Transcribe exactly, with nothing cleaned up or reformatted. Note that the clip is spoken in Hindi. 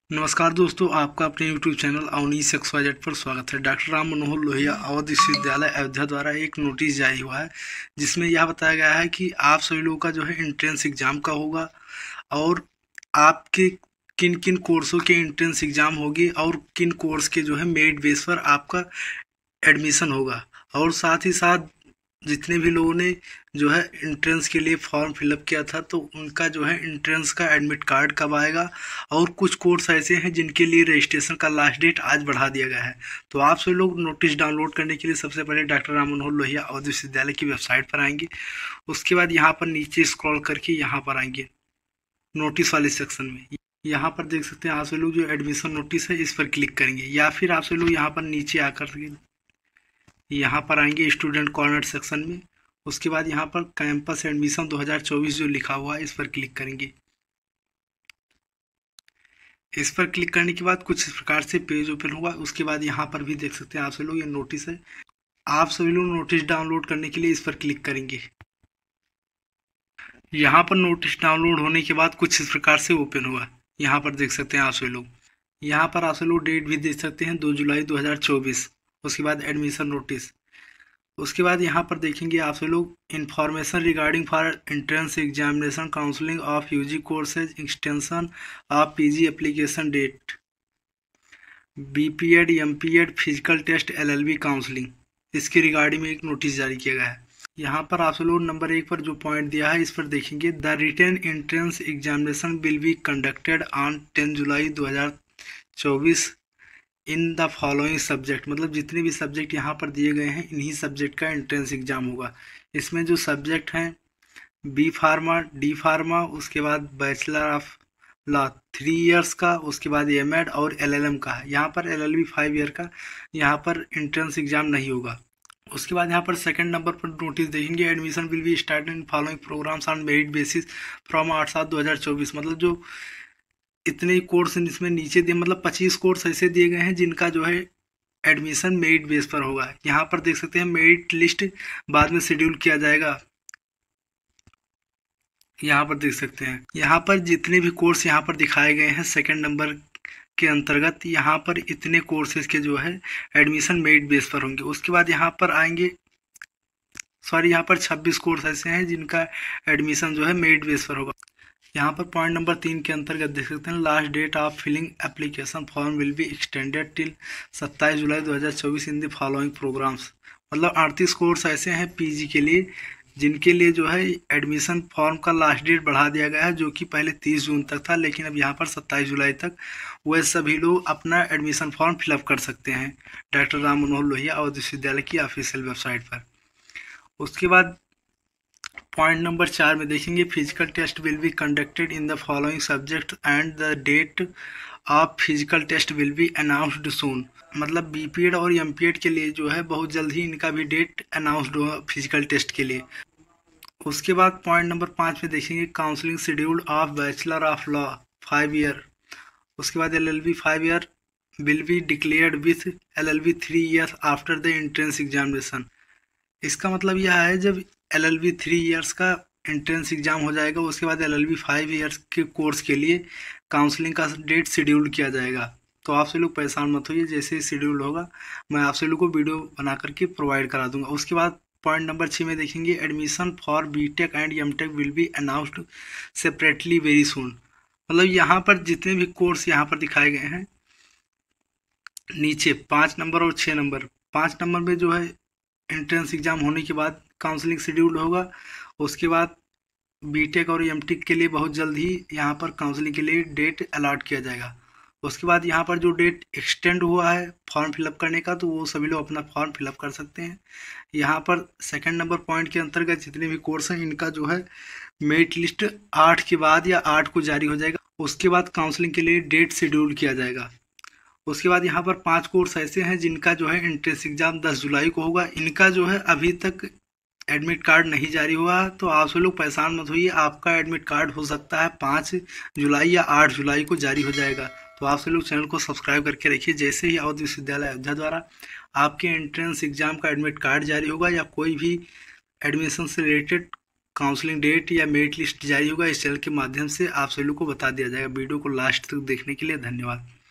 नमस्कार दोस्तों, आपका अपने YouTube channel Avnish X Y Z पर स्वागत है। डॉक्टर राम मनोहर लोहिया अवध विश्वविद्यालय अयोध्या द्वारा एक नोटिस जारी हुआ है, जिसमें यह बताया गया है कि आप सभी लोगों का जो है एंट्रेंस एग्जाम का होगा और आपके किन किन कोर्सों के एंट्रेंस एग्जाम होगी और किन कोर्स के जो है मेरिट बेस पर आपका एडमिशन होगा। और साथ ही साथ जितने भी लोगों ने जो है एंट्रेंस के लिए फॉर्म फिलअप किया था, तो उनका जो है एंट्रेंस का एडमिट कार्ड कब आएगा। और कुछ कोर्स ऐसे हैं जिनके लिए रजिस्ट्रेशन का लास्ट डेट आज बढ़ा दिया गया है। तो आप सभी लोग नोटिस डाउनलोड करने के लिए सबसे पहले डॉक्टर राम मनोहर लोहिया अवध विश्वविद्यालय की वेबसाइट पर आएंगे। उसके बाद यहाँ पर नीचे स्क्रॉल करके यहाँ पर आएंगे नोटिस वाले सेक्शन में। यहाँ पर देख सकते हैं आप सभी लोग जो एडमिशन नोटिस है इस पर क्लिक करेंगे, या फिर आप सभी लोग यहाँ पर नीचे आकर यहाँ पर आएंगे स्टूडेंट कॉर्नर सेक्शन में। उसके बाद यहाँ पर कैंपस एडमिशन दो हज़ार चौबीस जो लिखा हुआ है इस पर क्लिक करेंगे। इस पर क्लिक करने के बाद कुछ इस प्रकार से पेज ओपन होगा। उसके बाद यहाँ पर भी देख सकते हैं आप सभी लोग ये नोटिस है। आप सभी लोग नोटिस डाउनलोड करने के लिए इस पर क्लिक करेंगे। यहाँ पर नोटिस डाउनलोड होने के बाद कुछ इस प्रकार से ओपन हुआ। यहाँ पर देख सकते हैं आप सभी लोग, यहाँ पर आप सभी लोग डेट भी देख सकते हैं दो जुलाई दो हज़ार चौबीस। उसके बाद एडमिशन नोटिस। उसके बाद यहाँ पर देखेंगे आप सभी लोग information regarding for entrance examination counselling of UG courses extension of PG application date, BPEd MPEd physical test LLB counselling, इसके रिगार्डिंग में एक नोटिस जारी किया गया है। यहाँ पर आप सभी लोग नंबर एक पर जो पॉइंट दिया है इस पर देखेंगे, the written entrance examination will be conducted on ten July दो हज़ार चौबीस इन द फॉलोइंग सब्जेक्ट। मतलब जितने भी सब्जेक्ट यहाँ पर दिए गए हैं इन्हीं सब्जेक्ट का एंट्रेंस एग्जाम होगा। इसमें जो सब्जेक्ट हैं बी फार्मा, डी फार्मा, उसके बाद bachelor of law three years का, उसके बाद एम एड और एल एल एम का है। यहाँ पर L L B five year का यहाँ पर एंट्रेंस एग्जाम नहीं होगा। उसके बाद यहाँ पर सेकंड नंबर पर नोटिस देखेंगे, admission will be start in following programs on merit basis from आठ सात दो हज़ार चौबीस। मतलब जो इतने कोर्स इसमें नीचे दिए, मतलब पच्चीस कोर्स ऐसे दिए गए हैं जिनका जो है एडमिशन मेरिट बेस पर होगा। यहाँ पर देख सकते हैं मेरिट लिस्ट बाद में शेड्यूल किया जाएगा। यहाँ पर देख सकते हैं यहाँ पर जितने भी कोर्स यहाँ पर दिखाए गए हैं सेकंड नंबर के अंतर्गत, यहाँ पर इतने कोर्सेज के जो है एडमिशन मेरिट बेस पर होंगे। उसके बाद यहाँ पर आएंगे, सॉरी यहाँ पर छब्बीस कोर्स ऐसे हैं जिनका एडमिशन जो है मेरिट बेस पर होगा। यहाँ पर पॉइंट नंबर तीन के अंतर्गत देख सकते हैं, last date of filling application form will be extended till सत्ताईस जुलाई दो हज़ार चौबीस इन द फॉलोइंग प्रोग्राम्स। मतलब अड़तीस कोर्स ऐसे हैं पीजी के लिए जिनके लिए जो है एडमिशन फॉर्म का लास्ट डेट बढ़ा दिया गया है, जो कि पहले तीस जून तक था, लेकिन अब यहाँ पर सत्ताईस जुलाई तक वह सभी लोग अपना एडमिशन फॉर्म फिलअप कर सकते हैं डॉक्टर राम मनोहर लोहिया अवध विश्वविद्यालय की ऑफिशियल वेबसाइट पर। उसके बाद पॉइंट नंबर चार में देखेंगे, physical test will be conducted in the following subject and the date of physical test will be announced soon. मतलब बीपीएड और एमपीएड के लिए जो है बहुत जल्द ही इनका भी डेट अनाउंस्ड होगा फिजिकल टेस्ट के लिए। उसके बाद पॉइंट नंबर पाँच में देखेंगे, counselling scheduled of bachelor of law five year. उसके बाद LLB five year will be declared with LLB three year after the entrance examination. इसका मतलब यह है जब एलएलबी थ्री इयर्स का एंट्रेंस एग्जाम हो जाएगा, उसके बाद एलएलबी फाइव इयर्स के कोर्स के लिए काउंसलिंग का डेट शेड्यूल किया जाएगा। तो आप सभी लोग परेशान मत होइए, जैसे ही शेड्यूल होगा मैं आप सभी लोग को वीडियो बना करके प्रोवाइड करा दूंगा। उसके बाद पॉइंट नंबर छः में देखेंगे, admission for BTech and MTech will be announced separately very soon. मतलब यहाँ पर जितने भी कोर्स यहाँ पर दिखाए गए हैं नीचे पाँच नंबर और छः नंबर, पाँच नंबर में जो है एंट्रेंस एग्जाम होने के बाद काउंसलिंग शेड्यूल होगा। उसके बाद बीटेक और एमटेक के लिए बहुत जल्द ही यहाँ पर काउंसलिंग के लिए डेट अलॉट किया जाएगा। उसके बाद यहाँ पर जो डेट एक्सटेंड हुआ है फॉर्म फिलअप करने का, तो वो सभी लोग अपना फॉर्म फिलअप कर सकते हैं। यहाँ पर सेकंड नंबर पॉइंट के अंतर्गत जितने भी कोर्स हैं इनका जो है मेरिट लिस्ट आठ के बाद या आठ को जारी हो जाएगा। उसके बाद काउंसलिंग के लिए डेट शेड्यूल किया जाएगा। उसके बाद यहाँ पर पांच कोर्स ऐसे हैं जिनका जो है एंट्रेंस एग्जाम दस जुलाई को होगा। इनका जो है अभी तक एडमिट कार्ड नहीं जारी हुआ, तो आप सब लोग परेशान मत होइए, आपका एडमिट कार्ड हो सकता है पाँच जुलाई या आठ जुलाई को जारी हो जाएगा। तो आप सब लोग चैनल को सब्सक्राइब करके रखिए। जैसे ही अवध विश्वविद्यालय अयोध्या द्वारा आपके एंट्रेंस एग्जाम का एडमिट कार्ड जारी होगा या कोई भी एडमिशन से रिलेटेड काउंसलिंग डेट या मेरिट लिस्ट जारी होगा, इस चैनल के माध्यम से आप सभी लोग को बता दिया जाएगा। वीडियो को लास्ट तक देखने के लिए धन्यवाद।